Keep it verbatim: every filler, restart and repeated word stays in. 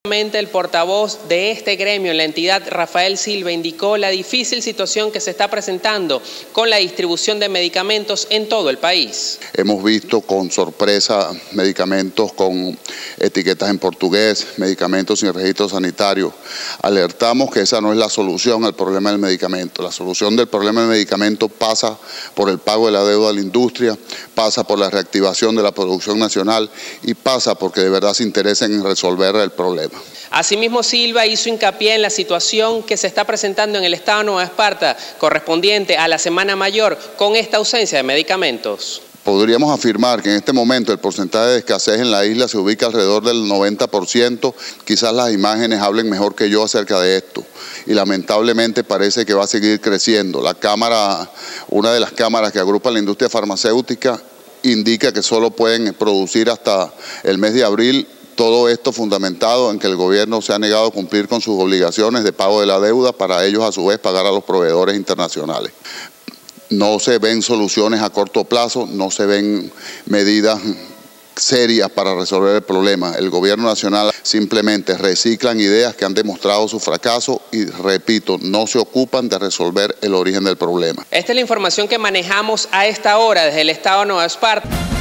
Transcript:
El portavoz de este gremio en la entidad, Rafael Silva, indicó la difícil situación que se está presentando con la distribución de medicamentos en todo el país. Hemos visto con sorpresa medicamentos con etiquetas en portugués, medicamentos sin registro sanitario. Alertamos que esa no es la solución al problema del medicamento. La solución del problema del medicamento pasa por el pago de la deuda a la industria, pasa por la reactivación de la producción nacional y pasa porque de verdad se interesen en resolver el problema. Asimismo, Silva hizo hincapié en la situación que se está presentando en el estado de Nueva Esparta, correspondiente a la Semana Mayor, con esta ausencia de medicamentos. Podríamos afirmar que en este momento el porcentaje de escasez en la isla se ubica alrededor del noventa por ciento. Quizás las imágenes hablen mejor que yo acerca de esto. Y lamentablemente parece que va a seguir creciendo. La cámara, una de las cámaras que agrupa la industria farmacéutica, indica que solo pueden producir hasta el mes de abril. Todo esto fundamentado en que el gobierno se ha negado a cumplir con sus obligaciones de pago de la deuda para ellos a su vez pagar a los proveedores internacionales. No se ven soluciones a corto plazo, no se ven medidas serias para resolver el problema. El gobierno nacional simplemente reciclan ideas que han demostrado su fracaso y, repito, no se ocupan de resolver el origen del problema. Esta es la información que manejamos a esta hora desde el estado de Nueva Esparta.